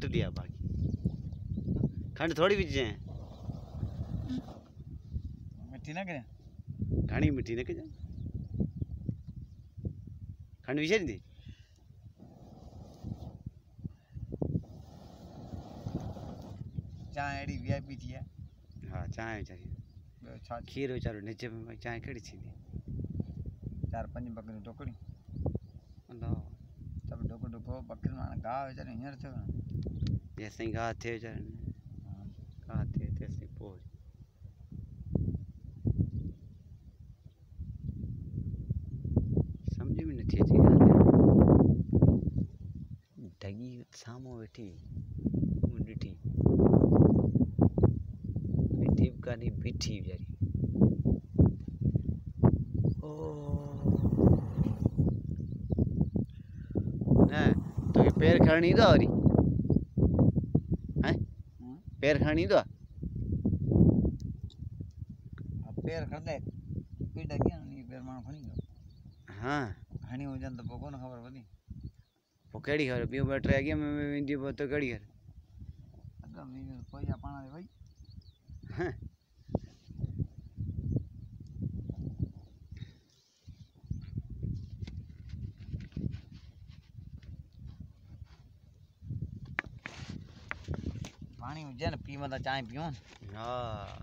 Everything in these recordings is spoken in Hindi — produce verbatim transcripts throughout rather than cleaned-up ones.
घट दिया बाकी खंड थोड़ी विझ जाए मिठी ना करे घणी मिठी न कजां खंड विझे दी चाय एडी वीआईपी थी है हाँ चाय वीचारी ॿियो छा खीर वीचारो निचे में चाय कहिड़ी थींदी चार पंज बकरियूं टोकड़ी अलाह सभु डुक डुको बकरियूं हाणे गाह वीचारे हींअर थियो न जेसिताईं गाह थिए वीचारनि गाह थिए तेसिताईं पोइ सम्झ में नथी अचे ढगी साम्हूं वेठी मूं ॾिठी वेठी बि कान्हे बीठी वीचारी न तोखे पेर खणणु ईंदो आहे वरी हैं पेर खणणु ईंदो आहे पेर खणंदे पीड़ कीअं नी पेर माण्हू खणी ईंदो हाँ खणी हुजनि त पोइ कोन ख़बर पवंदी पोइ कहिड़ी ख़बर ॿियूं ॿ टे अॻे में वेंदी पोइ त कहिड़ी ख़बर अॻ में कोई आहे पाण ते वई पाणी हुजे न पीव त चांहि पियूं हा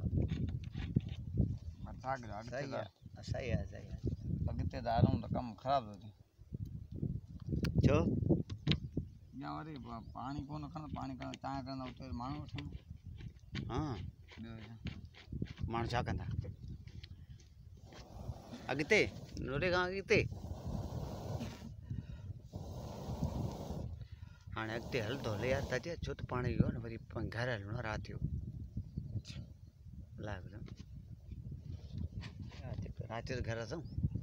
बरसाति सही आहे सही आहे सही आहे अॻिते त हलूं त कमु ख़राबु थो थिए छो या वरी पाणी कोन खणंदा पाणी खणंदा चांहि कंदा उते माण्हू वठूं हाँ ॿियो छा माण्हू छा कंदा अॻिते रोडे खां अॻिते हाणे अॻिते हलंदो हले यार ताज़ा छो त पाणी वियो न वरी घर हलिणो आहे राति जो अलाए ॿुधां राति जो घर असूं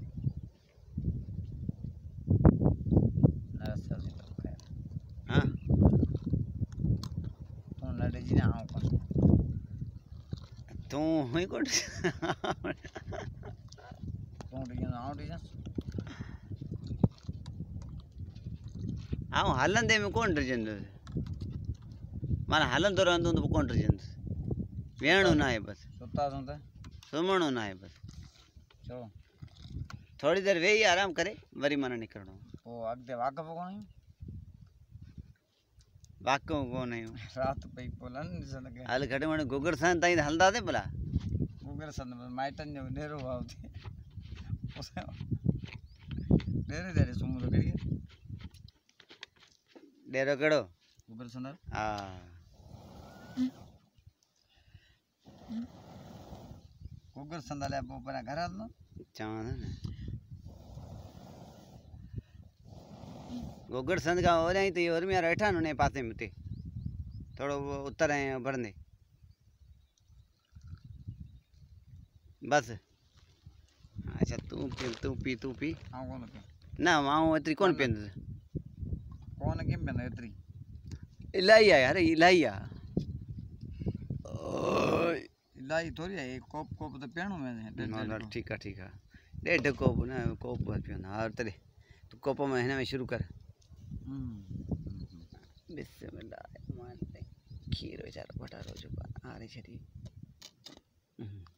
हाँ तूं न ॾिजी न आऊं कोन तूं हुई कोन तूं ॾिजंदो आऊं ॾिजां आऊं हलंदे में कोन डिॼंदुसि माना हलंदो रहंदो त पोइ कोन डिॼंदुसि वेहणो न आहे बसि सुतासूं त सुम्हणो न आहे बसि छो थोरी देरि वेही आराम करे वरी माना निकिरणो पोइ अॻिते वाक़फ़ कोन आहियूं वाक़फ़ कोन आहियूं राति पई पोइ न ॾिसंदा के हल घटि में घटि गुगर सन ताईं त हलंदासीं भला गूगल सन माइटनि जो ॾेरो आहे हुते ॾेरे ॾेरे सुम्हूं त कहिड़ी ॾेरो कहिड़ो गूगल सन हा गूगल सन लाइ पोइ पहिरियां घर हलंदो चवां न गोगड़ संद खां होॾां त इहो उर्मिया वेठा आहिनि उन पासे में उते थोरो उत्तर ऐं भरंदे बसि अच्छा तूं पी तूं पी तूं पी आऊं कोन पियो न आऊं एतिरी कोन पीअंदुसि कोन कीअं पीअंदो एतिरी इलाही आहे यार इलाही आहे इलाही थोरी आहे कोप कोप त पीअणो में ठीकु आहे ठीकु आहे ॾेढ कोप न कोप पीअंदा हा तॾहिं तूं कोप में हिन में शुरू कर बिस्मिल्लाह खीर वीचारो बटारो जो आरे छॾी